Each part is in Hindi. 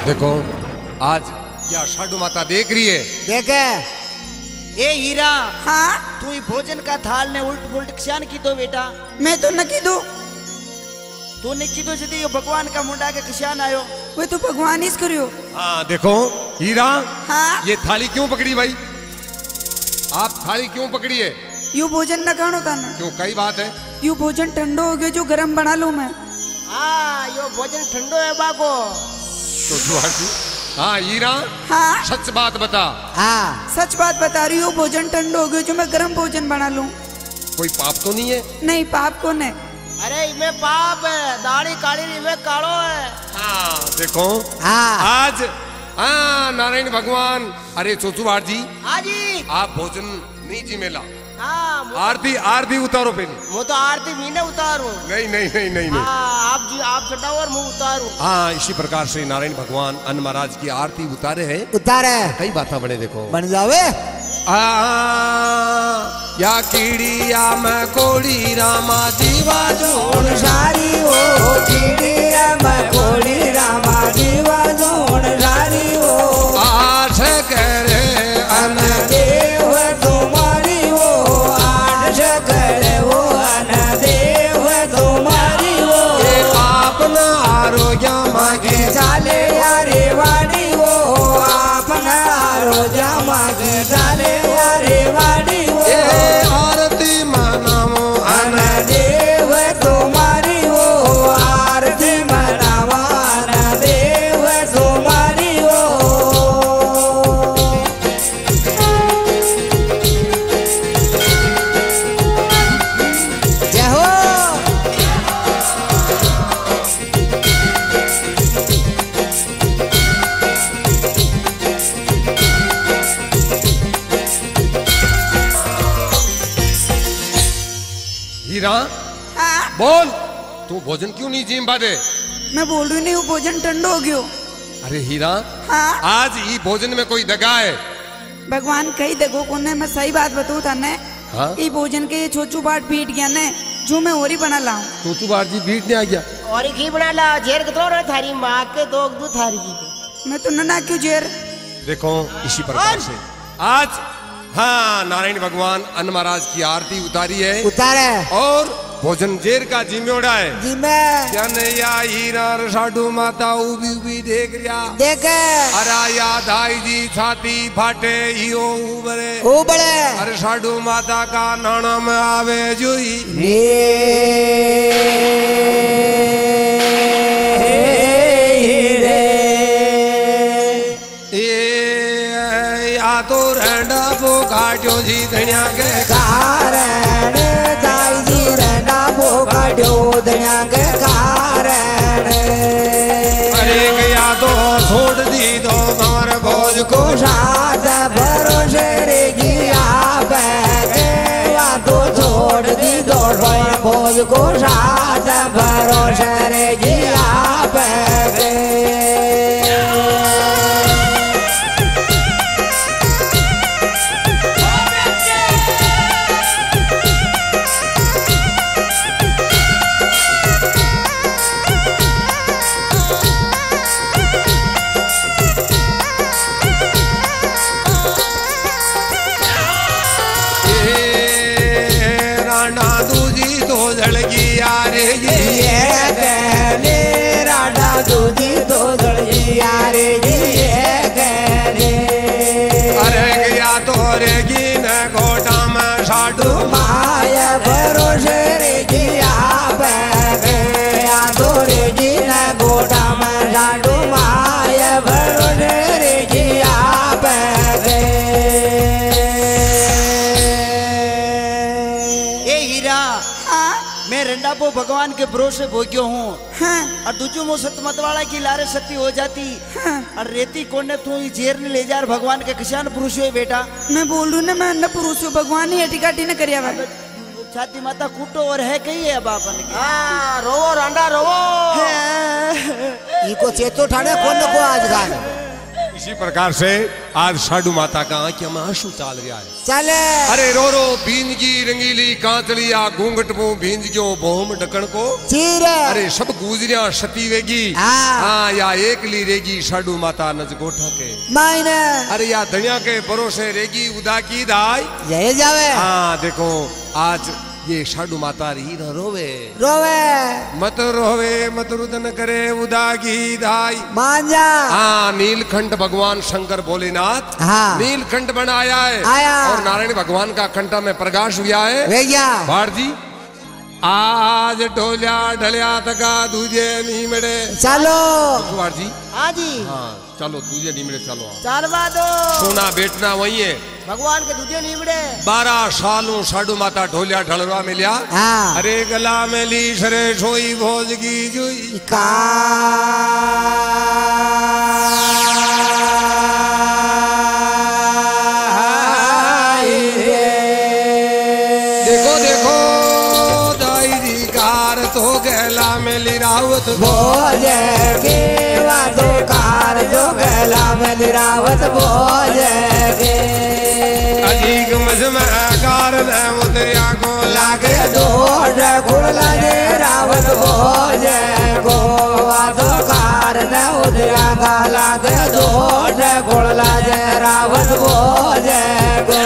देखो आज क्या साधु माता देख रही है। देखे ए हीरा, हाँ तू ही भोजन का थाल ने उल्ट पुलट क्यान की दो बेटा। मैं तो न कीधो। तूने की दो जदी भगवान का मुंडा के क्यान आयो। वे तो भगवान ही करियो। हाँ देखो हीरा, हाँ ये थाली क्यों पकड़ी भाई? आप थाली क्यों पकड़ी है? यू भोजन न खानो था ना। क्यों कई बात है? यू भोजन ठंडो हो गयो जो गरम बना लूं मैं। हाँ यो भोजन ठंडो है बाको। तो हाँ हीरा, हाँ सच बात बता। हाँ सच बात बता रही हूँ, भोजन ठंडो हो गयो जो मैं गरम भोजन बना लूं। कोई पाप तो नहीं है? नहीं पाप कौन है? अरे इमे पाप है, दाढ़ी काली इमे कालो है। हाँ देखो हाँ आज हाँ नारायण भगवान, अरे चोचुवाड़ जी हाँ जी। आप भोजन नहीं जी मेला। हाँ आरती आरती उतारो पहले। मैं तो आरती मीने उतारू। नहीं नहीं नहीं नहीं नहीं। हाँ आप जी आप चढ़ाओ और मैं उतारू। हाँ इसी प्रकार से नारायण भगवान अन्न महाराज की आरती उतारे हैं। उतारे कई बातें बने देखो। बन जावे या कीड़ी या मकोड़ी रामा जीवा जोन सारी हो कीड़िया मकोड़ी रामा जीवा जोन सारी हो आठ करे अन देव तुम्हारी हो आठ करे वो अन देव तुम्हारी हो अपना आरोग्य मांगे चाले यारे वाणी हो अपना आरोग्य मांगे चाले यारे वाणी हो आरती मनामो अन देव तुम्हारी हो आरती मनावा अन देव तुम्हारी हो जय हो हीरा हाँ बोल, तू भोजन क्यों नहीं जीम बादे? मैं बोल रही नहीं, वो भोजन ठंडो हो गयो। अरे हीरा, हाँ आज ये भोजन में कोई दगा है? भगवान कही देखो कौन है, मैं सही बात बताऊँ था ने। हाँ? ये भोजन के छोचू बाट पीट गया ने, जो मैं और ही बना लाऊं। चोचुवाड़ जी बीट नहीं आ गया। और घी बना ला जेर कितना रहा थारी माँ के दो दो थारी की। मैं तो ना क्यों जेर। देखो इसी प्रकार से आज हाँ नारायण भगवान अन्न महाराज की आरती उतारी है उतारे और भोजन जेर का जिम्मेड़ा है। जी मैं या हीरा साधु माता उबी उबी देख रिया देखे अरा या धाई जी छाती फाटे हियो उबरे ओ बड़े अरे साधु माता का नाना में आवे जुई तो रंडा बो काटो जी धनिया के कारण दाई जी रंडा बो काटो धनिया के कारण अरे गया तो छोड़ दी तो कमर भोज को साथ भरोसे रे गिया या तो छोड़ दी दो भोज को साथ भरोसे रे गिया वो भगवान के भरोसे भोग्यो हूँ। हाँ और दूजो मो सत मतवाला की लारे सती हो जाती। हाँ और रेती कोने तू ही जेर ने ले जा भगवान के किसान पुरुष है बेटा। मैं बोल रही हूँ ना, मैं अन्न पुरुष हूँ, भगवान ही हटिकाटी न करिया वाला। छाती माता कूटो और है कही है बापन के। हाँ रोवो रांडा रोवो। इको चेतो ठाणे कौन को आज गान इसी प्रकार से आज साडू माता का आंखिया में आंसू चाल रहा है। चले अरे रो रो बींदगी रंगीली कांचलिया घूंघट मु बींद गयो बोम ढकन को चीरे अरे सब गुजरिया सती वेगी हाँ या एकली रेगी साडू माता नज गोठा के मायने अरे या धनिया के भरोसे रेगी उदा की दाई जय जावे हाँ देखो आज ये साडू माता री न रोवे रोवे मत रोवे मत रुदन करे उदा की दाई मांजा हाँ नीलकंठ भगवान शंकर भोलेनाथ हाँ नीलकंठ बनाया है आया और नारायण भगवान का कंठ में प्रकाश हुआ है भैया भाड़ जी आज ढोलिया ढलिया तका दूजे नीमड़े चलो भाड़ जी हाँ जी हाँ चलो दूजे नीमड़े चलो चालवा दो सोना बेटना वही है भगवान के दूजे नीमड़े 12 सालों साडू माता ढोलिया ढलवा मिलिया हाँ अरे गला में ली सरे सोई भोज की जुई का देखो देखो दाई जी कार तो गला में ली रावत भोज के वादो कार जो गला में रावत भोज के अजीक मजमा कार न उतरिया को लागे दोड़ गुड़ लागे रावत भोज को वादो कार न उदया का लागे दोड़ गुड़ लागे रावत भोज को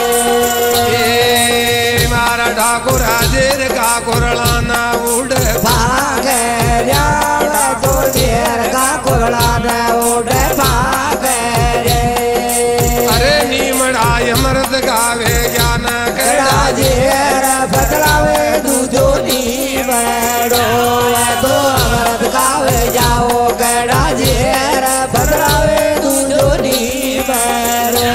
मारा ठाकुर हाजिर का कुरलाना उड़ भागे जावे तो देर का कुरलाना उड़ भागे रे अरे नीमड़ा अमृत गावे ज्ञान कड़ा जेर बदलावे दूजो नी बड़ो तो अमृत गावे जाओ गड़ा जेर बदलावे दूजो नी बड़ो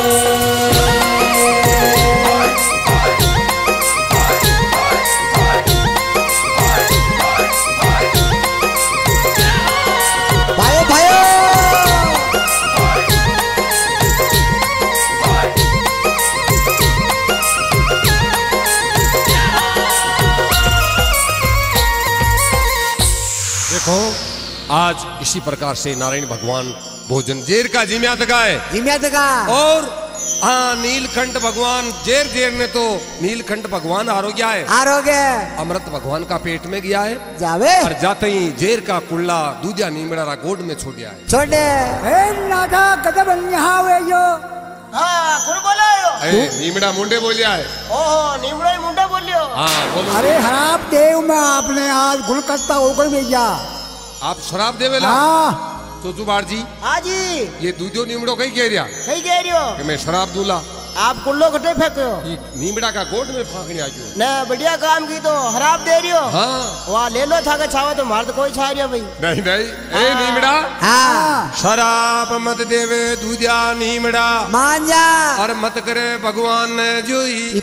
देखो आज इसी प्रकार से नारायण भगवान भोजन जेर का जिम्यात गाए जिम्यात का और हाँ नीलकंठ भगवान जेर जेर ने तो नीलकंठ भगवान आरोग्य है आरोग्य अमृत भगवान का पेट में गया है जावे और जाते ही जेर का कुल्ला दूधिया नीमड़ा गोड में छोड़ दिया है छोड़े नागा कदम यहाँ वे जो हाँ कुण बोलो नीमड़ा मुंडे बोलिया है ओहो नीमड़ो ही मुंडा बोलियो हाँ बोलो अरे हराब देव में आपने आज गुलकत्ता उगल भेजा आप शराब देवेला हाँ सोचू बाड़ जी हाँ जी ये दूधो नीमड़ो कहीं कह रिया कहीं कह रही हो कि मैं शराब दूला आप कुल्लो कटे फेंको ये नीमड़ा का गोड में फांकने आ गयो न बढ़िया काम की तो हराब दे रही हो हाँ वहाँ ले लो था छावा तो मार तो कोई छा रही हो भाई नहीं नहीं ए नीमड़ा हाँ शराब मत देवे दूधिया नीमड़ा मांजा और मत करे भगवान ने जोई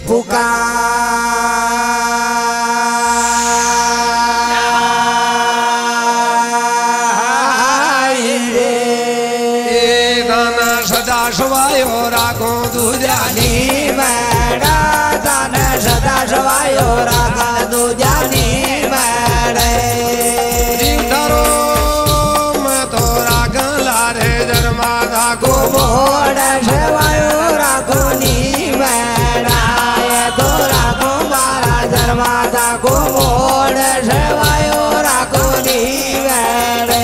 सदा सवायो राखो दूजा नीमड़ा दान सदा सवायो राखा दूजा नीमड़े धरो मैं तो राखला रे जन्मादा को मोड़ सवायो राखो नीमड़ा तो राखो मारा जन्मादा को मोड़ सवायो राखो नीमड़े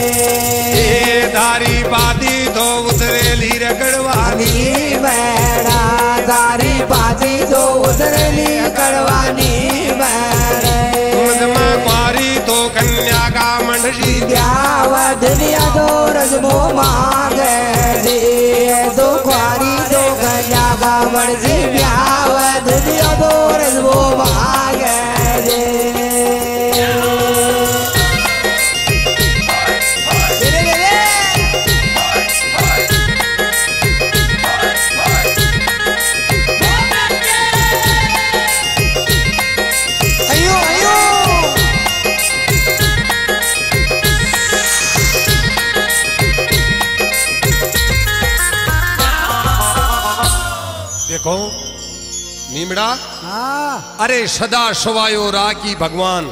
धारी पाती तो उतरेली रगड़वानी मैडा दारी पाती तो उतरेली कड़वानी मारी तो कन्या का मंडली दुनिया दो रजमो मांगे दो कुआरी दो कन्या का मर्जी ब्याव दुनिया दो रजमो मांगे देखो नीमड़ा अरे सदा सवायो राखी भगवान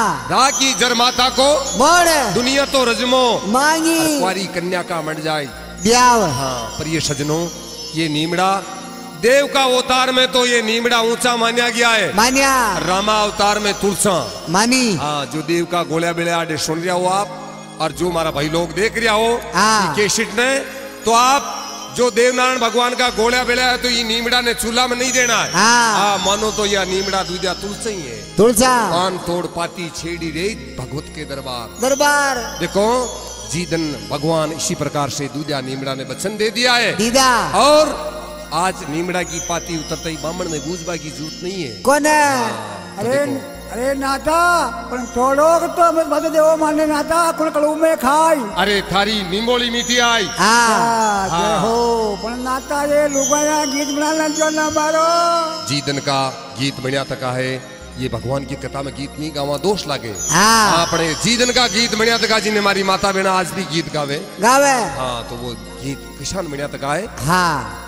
राखी जरमाता को मोड़ दुनिया तो रजमो मांगी कुआरी कन्या का मर जाए ब्याव हाँ पर ये सजनों, ये नीमड़ा देव का अवतार में तो ये नीमड़ा ऊंचा माना गया है। मान्या रामा अवतार में तुलसा मानी। हाँ जो देव का गोला बेला सुन रहा हो आप, और जो हमारा भाई लोग देख रहा हो हाँ। केशिट ने, तो आप जो देवनारायण भगवान का गोला बेला है तो ये नीमड़ा ने चूल्हा में नहीं देना है। हाँ। मानो तो यह नीमड़ा दूजा तुलसा ही है। तुलसा पान तोड़ पाती छेड़ी रे भगवत के दरबार। दरबार देखो जीदन भगवान इसी प्रकार से दूजा नीमड़ा ने वचन दे दिया है। दीदा और आज नीमड़ा की पाती उतरते ही बामण में बूझबा की जरूरत नहीं है। कौन है? तो अरे देखो, अरे नाता पण थोड़ोक तो मत देवो माने नाता कुल कलू में खाई। अरे थारी निंबोली मीठी आई। हाँ जय हो पण नाता ये लुगाया गीत बनाना जो ना मारो। जीदन का गीत बढ़िया तका है। ये भगवान की कथा में गीत नहीं गावा दोष लागे। हाँ अपने जीदन का गीत बढ़िया तका जी ने हमारी माता बहना आज भी गीत गावे। गावे हाँ तो वो गीत किसान बढ़िया तका है। हाँ